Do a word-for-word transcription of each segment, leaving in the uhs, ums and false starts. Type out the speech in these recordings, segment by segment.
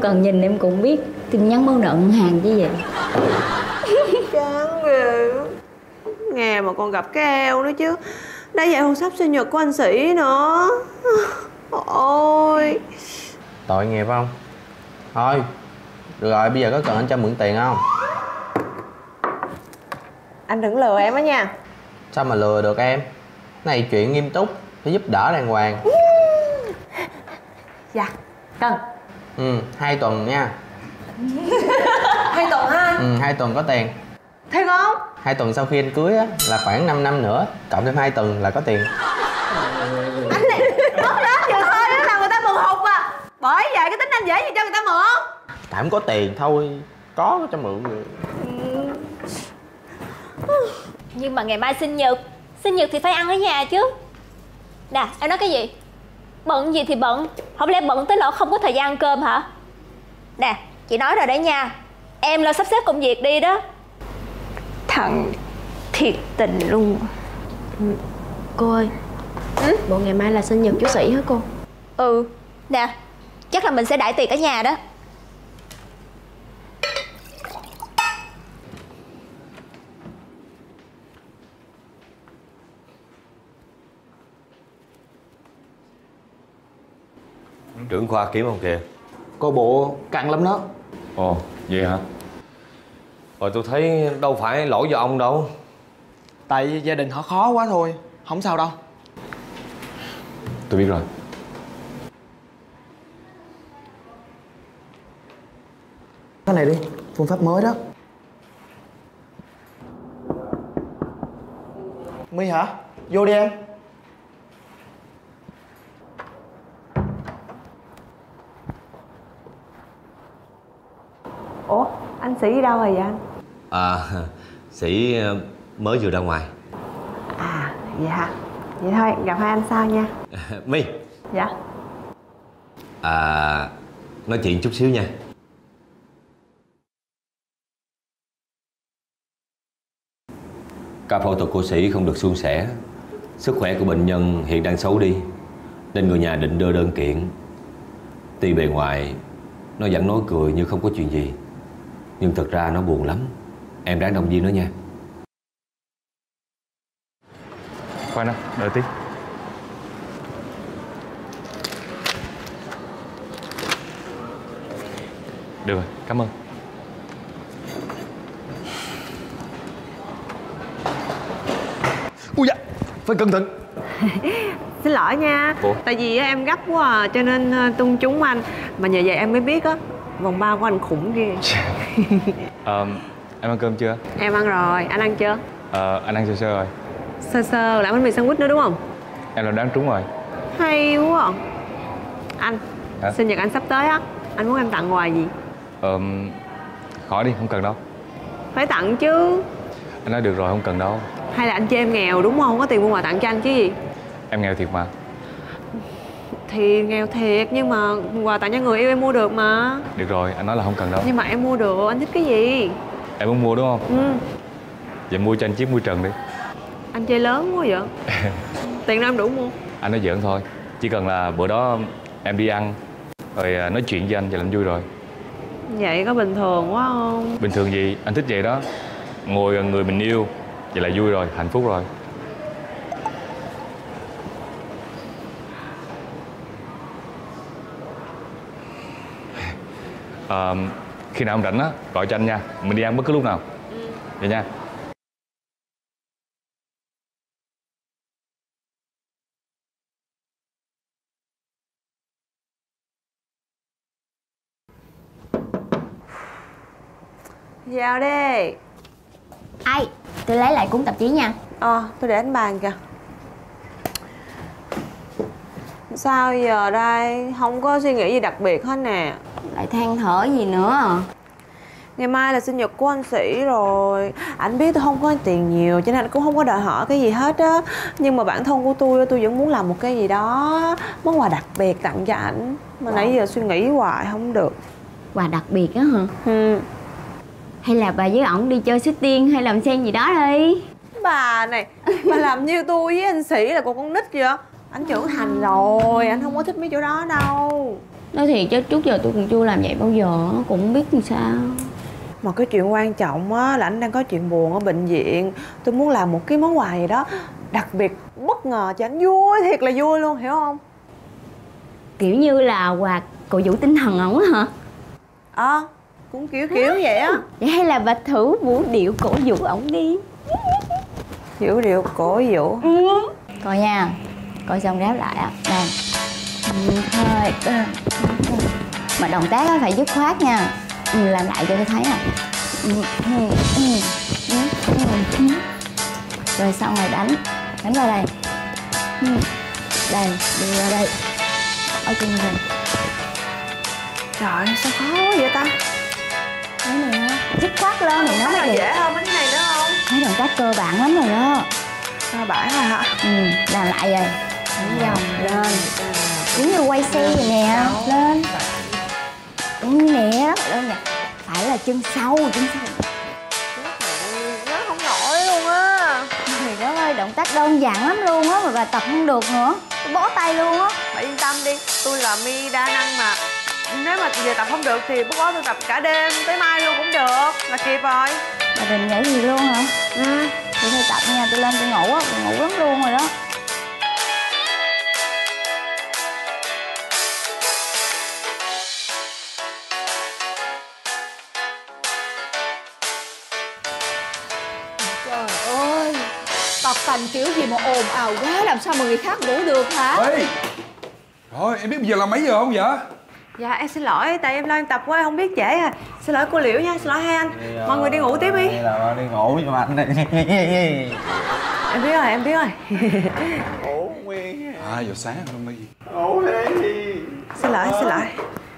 cần nhìn em cũng biết tin nhắn báo nợ ngân hàng chứ gì. Chán ghê. Nghe mà còn gặp cái eo nữa chứ. Đã vậy còn sắp sinh nhật của anh Sĩ nữa. Ôi. Tội nghiệp không? Thôi được rồi, bây giờ có cần anh cho mượn tiền không? Anh đừng lừa em á nha. Sao mà lừa được em? Này chuyện nghiêm túc, phải giúp đỡ đàng hoàng. Dạ, cần. Ừ, hai tuần nha. Hai tuần hả anh? Ừ, hai tuần có tiền. Thiệt không? Hai tuần sau khi anh cưới á là khoảng năm năm nữa, cộng thêm hai tuần là có tiền. Anh này mất đó vừa thôi đó là người ta mừng hụt à. Bởi vậy cái tính anh dễ gì cho người ta mượn. Tại không có tiền thôi, có cho mượn rồi. Nhưng mà ngày mai sinh nhật, sinh nhật thì phải ăn ở nhà chứ. Nè, em nói cái gì? Bận gì thì bận, không lẽ bận tới nỗi không có thời gian ăn cơm hả? Nè, chị nói rồi đấy nha, em lo sắp xếp công việc đi đó. Thằng thiệt tình luôn. Cô ơi, ừ? Bộ ngày mai là sinh nhật chú Sĩ hả cô? Ừ, nè, chắc là mình sẽ đãi tiệc ở nhà đó. Trưởng khoa kiếm không kìa? Coi bộ căng lắm đó. Ồ, vậy hả? Rồi tôi thấy đâu phải lỗi do ông đâu. Tại vì gia đình họ khó quá thôi. Không sao đâu. Tôi biết rồi. Cái này đi, phương pháp mới đó. My hả? Vô đi em. Ủa, anh Sĩ đi đâu rồi vậy anh? À, Sĩ mới vừa ra ngoài. À, vậy hả? Vậy thôi, gặp hai anh sau nha. My. Dạ. À, nói chuyện chút xíu nha. Ca phẫu thuật của Sĩ không được suôn sẻ. Sức khỏe của bệnh nhân hiện đang xấu đi, nên người nhà định đưa đơn kiện. Tuy bề ngoài nó vẫn nói cười như không có chuyện gì, nhưng thật ra nó buồn lắm. Em ráng động viên nó nha. Khoan đã, đợi tí. Được rồi, cảm ơn. Ui da, phải cẩn thận. Xin lỗi nha. Ủa? Tại vì em gấp quá à, cho nên tung trúng anh. Mà nhờ vậy em mới biết á, vòng bao của anh khủng ghê. à, Em ăn cơm chưa? Em ăn rồi, anh ăn chưa? à, Anh ăn sơ sơ rồi. Sơ sơ là bánh mì sandwich nữa đúng không? Em là đoán trúng rồi. Hay quá à. Anh, Hả? sinh nhật anh sắp tới á, anh muốn em tặng quà gì? Ờ, khỏi đi, không cần đâu. Phải tặng chứ. Anh nói được rồi, không cần đâu. Hay là anh chê em nghèo đúng không? Không có tiền mua quà tặng cho anh chứ gì? Em nghèo thiệt mà. Thì nghèo thiệt nhưng mà quà tặng cho người yêu em mua được mà. Được rồi, anh nói là không cần đâu. Nhưng mà em mua được, anh thích cái gì? Em muốn mua đúng không? Ừ. Vậy mua cho anh chiếc mui trần đi. Anh chơi lớn quá vậy. Tiền đâu em đủ mua. Anh nói giỡn thôi. Chỉ cần là bữa đó em đi ăn rồi nói chuyện với anh, vậy là anh vui rồi. Vậy có bình thường quá không? Bình thường gì, anh thích vậy đó. Ngồi gần người mình yêu, vậy là vui rồi, hạnh phúc rồi. À, khi nào ông rảnh á, gọi cho anh nha. Mình đi ăn bất cứ lúc nào. Ừ. Vậy nha. Vào đi. Ai, tôi lấy lại cuốn tạp chí nha. Ờ, tôi để anh bàn kìa. Sao giờ đây? Không có suy nghĩ gì đặc biệt hết nè. Lại than thở gì nữa? Ngày mai là sinh nhật của anh Sĩ rồi. Anh biết tôi không có tiền nhiều cho nên anh cũng không có đòi hỏi cái gì hết á. Nhưng mà bản thân của tôi, tôi vẫn muốn làm một cái gì đó, món quà đặc biệt tặng cho ảnh. Mà wow. Nãy giờ suy nghĩ hoài không được. Quà đặc biệt á hả? Ừ. Hay là bà với ổng đi chơi xích tiên hay làm sen gì đó đi. Bà này, bà làm như tôi với anh Sĩ là còn con nít vậy. Anh trưởng thành rồi, anh không có thích mấy chỗ đó đâu. Nói thiệt chứ trước giờ tôi cũng chưa làm vậy bao giờ, cũng không biết làm sao. Mà cái chuyện quan trọng á là anh đang có chuyện buồn ở bệnh viện. Tôi muốn làm một cái món quà gì đó đặc biệt bất ngờ cho anh, vui thiệt là vui luôn, hiểu không? Kiểu như là quà cổ vũ tinh thần ổng hả? Ờ, à, cũng kiểu kiểu vậy á. Vậy hay là bà thử vũ điệu cổ vũ ổng đi. Vũ điệu cổ vũ. Ừ. Coi nha, coi xong ráp lại á. Đây. Thôi. Mà động tác á phải dứt khoát nha. Ừ, làm lại cho tôi thấy nè. Rồi xong rồi đánh. Đánh vào đây. Đây, đi vào đây. Ở trên này. Trời, sao khó vậy ta? Cái này á, dứt khoát lên thì nó mới được. Dễ hơn mấy cái này nữa không? Mấy động tác cơ bản lắm rồi đó. Cơ bản rồi hả? Ừ, làm lại rồi. Đánh vòng lên. Giống như quay xe vậy nè. Lên. Đúng như nè, rất là đơn giản. Phải là chân sâu, chân sâu. Nó không nổi luôn á. Trời đất ơi, động tác đơn giản lắm luôn á, mà bà tập không được nữa. Tôi bó tay luôn á. Bà yên tâm đi, tôi là mi đa năng mà. Nếu mà giờ tập không được thì bố có tôi tập cả đêm, tới mai luôn cũng được, là kịp rồi. Bà định nhảy gì luôn hả? Ừ. Thì thôi tập nha, tôi lên tôi ngủ á, tôi ngủ lắm luôn rồi đó. Trời ơi, tập tành kiểu gì mà ồn ào quá, làm sao mà người khác ngủ được hả? Ê, rồi em biết bây giờ là mấy giờ không vậy? Dạ em xin lỗi, tại em lo em tập quá, không biết trễ à. Xin lỗi cô Liễu nha, xin lỗi hai anh. Thì, mọi người đi ngủ tiếp đi. Là đi ngủ nhưng mà anh em biết rồi, em biết rồi. Ngủ nguyên. hai giờ sáng không đi. Ngủ đi. Xin lỗi, xin lỗi.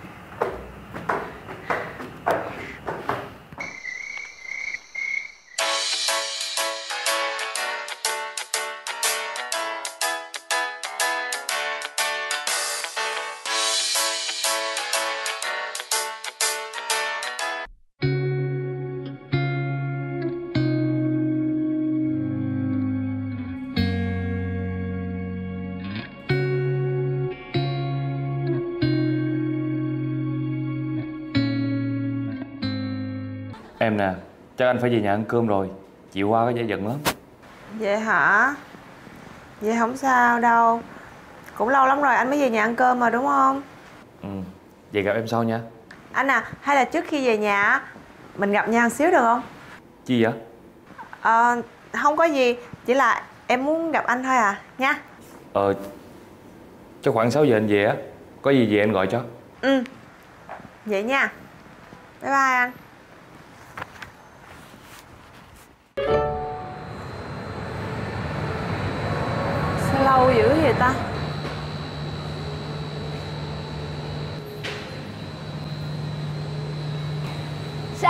Em nè, chắc anh phải về nhà ăn cơm rồi. Chị qua có dễ giận lắm. Vậy hả? Vậy không sao đâu. Cũng lâu lắm rồi anh mới về nhà ăn cơm mà đúng không? Ừ, vậy gặp em sau nha. Anh à, hay là trước khi về nhà mình gặp nhau một xíu được không? Chi vậy? Ờ, không có gì. Chỉ là em muốn gặp anh thôi à, nha. Ờ, chắc khoảng sáu giờ anh về á. Có gì về anh gọi cho. Ừ, vậy nha. Bye bye anh. Sao lâu dữ vậy ta? Sế.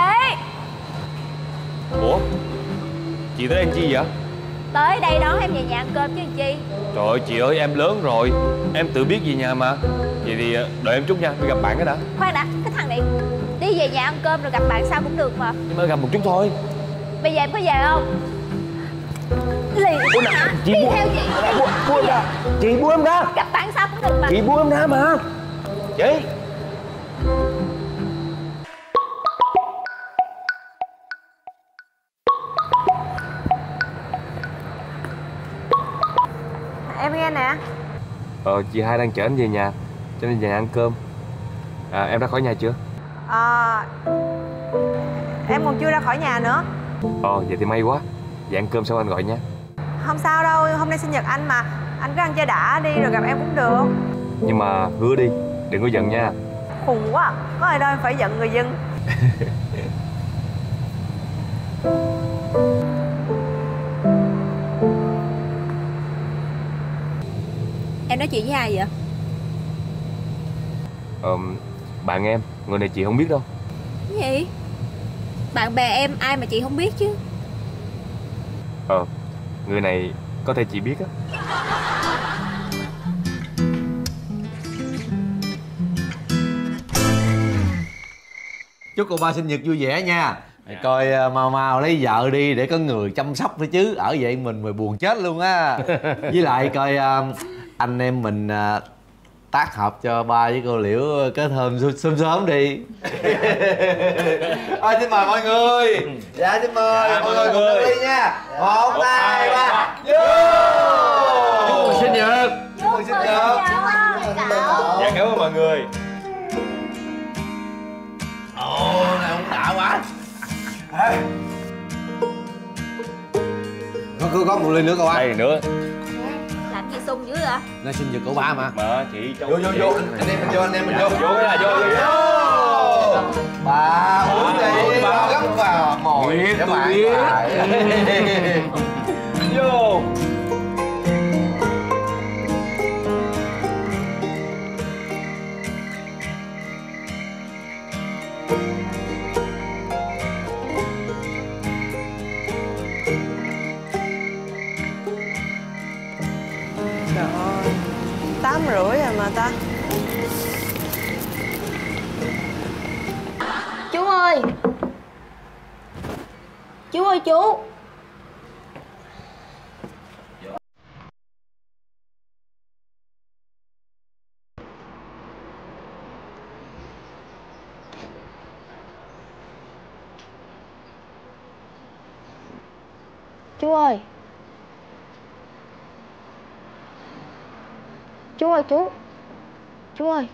Ủa? Chị tới đây chi vậy? Tới đây đón em về nhà ăn cơm chứ chi. Trời ơi chị ơi, em lớn rồi, em tự biết về nhà mà. Vậy thì đợi em chút nha, đi gặp bạn cái đã. Khoan đã, cái thằng này đi về nhà ăn cơm rồi gặp bạn sao cũng được mà. Nhưng mà gặp một chút thôi. Bây giờ em có về không? Lì chị đi bu... theo chị. Bu... Bu em ra. Chị buông em ra. Gặp bạn sao cũng được mà. Chị buông em ra mà. Chị. Em nghe nè. Ờ, chị hai đang chở anh về nhà, cho nên về nhà ăn cơm. À, em đã khỏi nhà chưa? Ờ, em còn chưa ra khỏi nhà nữa. Ờ, vậy thì may quá. Vậy ăn cơm sau anh gọi nha. Không sao đâu, hôm nay sinh nhật anh mà. Anh cứ ăn chơi đã đi rồi gặp em cũng được. Nhưng mà hứa đi, đừng có giận nha. Khùng quá, có ai đâu em phải giận người dân. Em nói chuyện với ai vậy? Ờ, bạn em, người này chị không biết đâu. Cái gì? Bạn bè em ai mà chị không biết chứ? Ờ, người này có thể chị biết á. Chúc cô ba sinh nhật vui vẻ nha. Mày coi uh, mau mau lấy vợ đi để có người chăm sóc thôi chứ. Ở vậy mình mày buồn chết luôn á. Với lại coi uh, anh em mình uh, tác hợp cho ba với cô Liễu kết hôn sớm sớm đi. Thôi xin mời mọi người. Dạ xin mời dạ, mọi người cùng đứng đi nha. Một, hai, ba, vô. Chúc mừng sinh nhật. Chúc mừng sinh nhật. Dạ cảm ơn mọi người. Ồ, này ông đã quá. Có, có, có một ly nữa cậu ba. Đây nữa. Làm gì sung dữ vậy? Nay sinh nhật cậu ba mà. Mà chị cháu. Vô vô vô, anh em mình vô, anh em mình vô. Vô cái là vô vô. Ba uống đi, ba gấp vào mồi để bạn lại. Vô. Trời ơi, tám rưỡi rồi mà ta. Chú ơi, chú ơi chú. Chú ơi. Chú ơi chú. Chú ơi.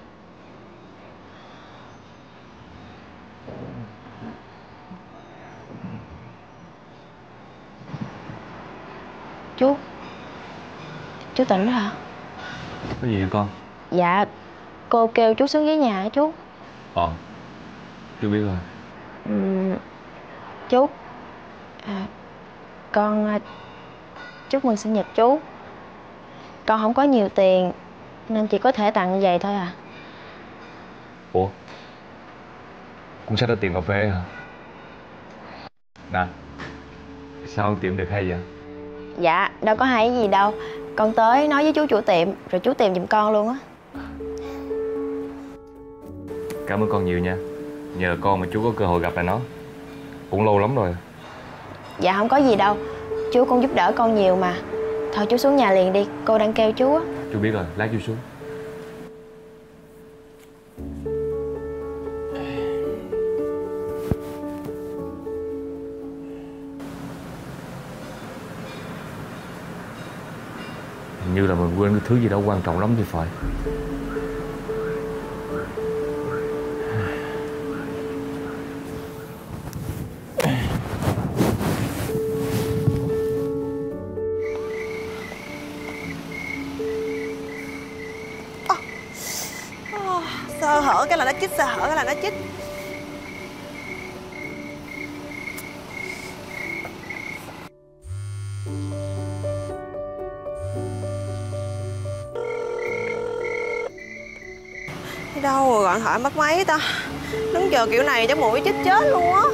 Chú. Chú tỉnh rồi hả? Có gì vậy con? Dạ, cô kêu chú xuống dưới nhà hả chú? Ờ, chú biết rồi. Ừ, chú à, con à, chúc mừng sinh nhật chú. Con không có nhiều tiền nên chỉ có thể tặng vậy thôi à. Ủa? Cũng sắp ra tiền cà phê hả? Nè, sao không tiệm được hay vậy? Dạ, đâu có hay gì đâu. Con tới nói với chú chủ tiệm rồi chú tìm giùm con luôn á. Cảm ơn con nhiều nha. Nhờ con mà chú có cơ hội gặp lại nó. Cũng lâu lắm rồi. Dạ không có gì đâu. Chú cũng giúp đỡ con nhiều mà. Thôi chú xuống nhà liền đi, cô đang kêu chú á. Chú biết rồi, lát chú xuống. Hình như là mình quên cái thứ gì đó quan trọng lắm thì phải. Sơ hở cái là nó chích, sơ hở cái là nó chích. Đi đâu rồi, gọi điện thoại bắt máy ta. Đứng chờ kiểu này chắc mũi chích chết luôn á.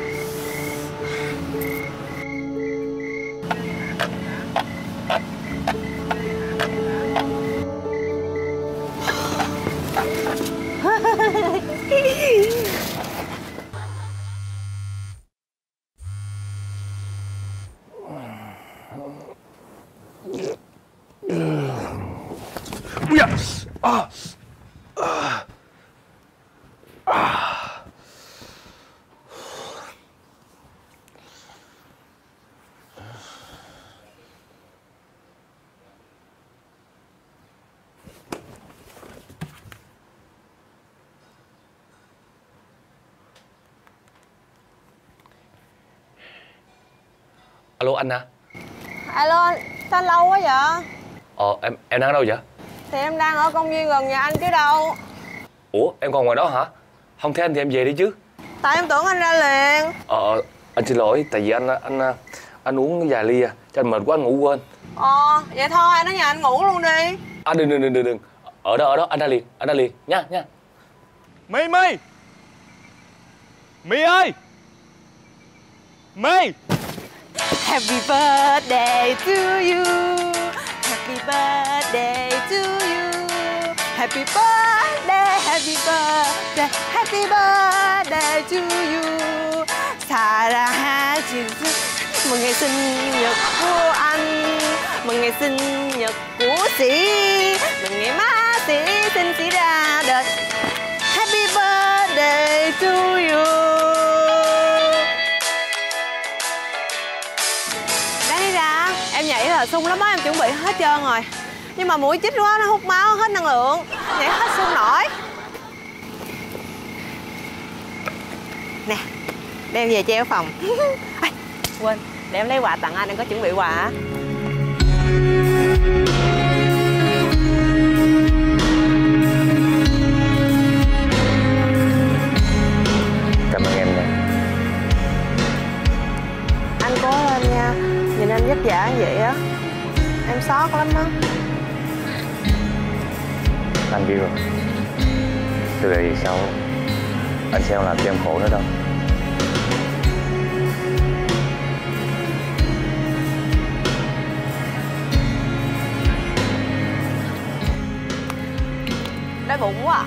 Alo anh à? Alo anh, sao anh lâu quá vậy? Ờ em em đang ở đâu vậy? Thì em đang ở công viên gần nhà anh chứ đâu. Ủa em còn ngoài đó hả? Không thấy anh thì em về đi chứ. Tại em tưởng anh ra liền. Ờ anh xin lỗi, tại vì anh anh anh uống vài ly à, cho anh mệt quá anh ngủ quên. Ờ vậy thôi anh ở nhà anh ngủ luôn đi. À đừng đừng đừng đừng đừng. Ở đó ở đó anh ra liền, anh ra liền nha nha. My My My ơi My. Happy birthday to you. Happy birthday to you. Happy birthday, happy birthday, happy birthday to you. 사랑하지. Mừng ngày sinh nhật của anh. Mừng ngày sinh nhật của chị. Mừng ngày má chị Giáng sinh xảy ra đời. Happy birthday to you. Đáng ra em nhảy là sung lắm á, em chuẩn bị hết trơn rồi. Nhưng mà mũi chích quá, nó hút máu, hết năng lượng. Nhảy hết sung nổi. Nè, đem về treo phòng. Ê, quên, để em lấy quà tặng anh, em có chuẩn bị quà. Cảm ơn em nha. Anh cố lên nha. Nhìn anh vất vả như vậy á, em xót lắm á. Anh biết rồi. Từ đây về sau anh sẽ không làm cho em khổ nữa đâu. Đói bụng quá à.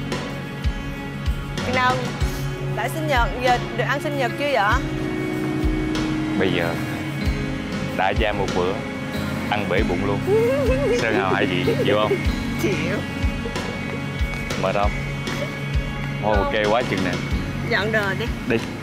Khi nào đã sinh nhật, giờ được ăn sinh nhật chưa vậy? Bây giờ đã ra một bữa ăn bể bụng luôn. Sơn Hào hay gì, chịu không? Chịu. Mệt không? Thôi ok quá chừng nè. Dọn đồ đi. Đi.